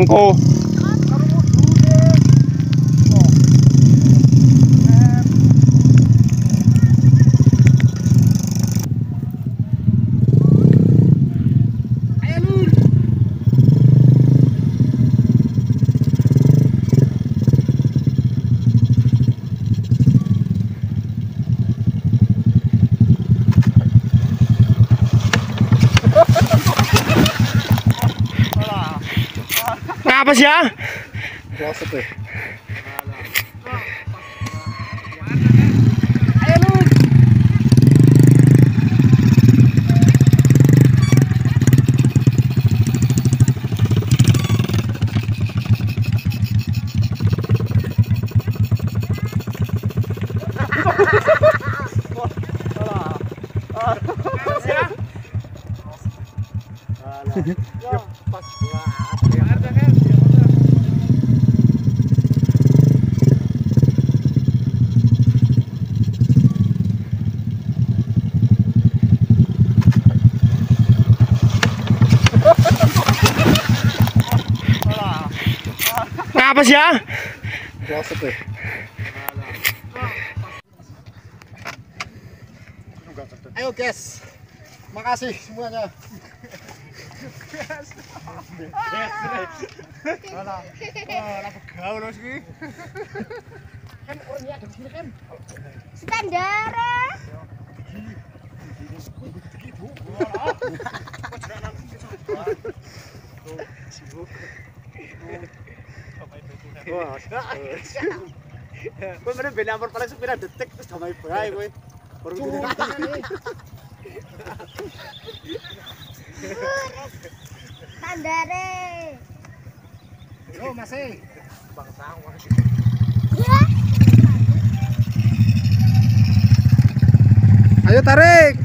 mengko. Apa sih ya? Ayo lu. Pas apa sih ya? Ayo guys, makasih semuanya. Alah, gaul mas ki. Kan orangnya ada di sini kan. Standar. Wah, kowe meneh ben ampun paling sepira detik terus damai bae kowe. Baru Standare. Yo masih. Bang sawah. Ya. Ayo tarik.